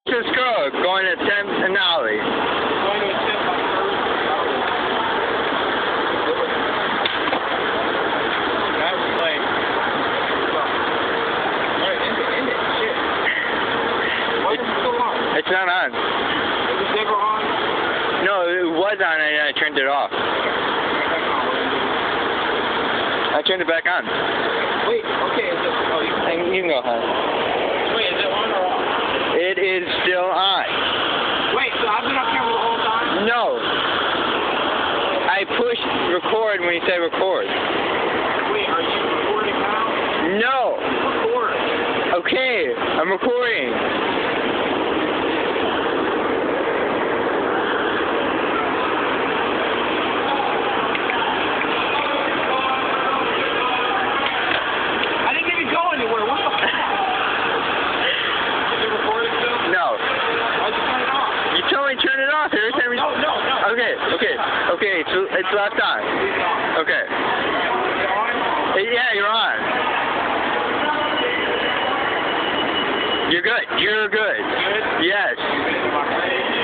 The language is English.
This girl going to attempt an ollie. Going to attempt my first. That was like. Alright, end it. Shit. Why is it so long? It's not on. Is it never on? No, it was on and I turned it off. I turned it back on. Wait, okay, is it? Oh, You can go ahead. Wait, is it on or off? It is still on. Wait, so I've been up here the whole time? No. I pushed record when you say record. Wait, are you recording now? No. Record. Okay, I'm recording. I didn't even go anywhere. What the fuck? Is it recording still? No. Why'd you turn it off? You told me to turn it off every time we... No. Okay, it's left on. Okay. Yeah, you're on. You're good. Good? Yes. You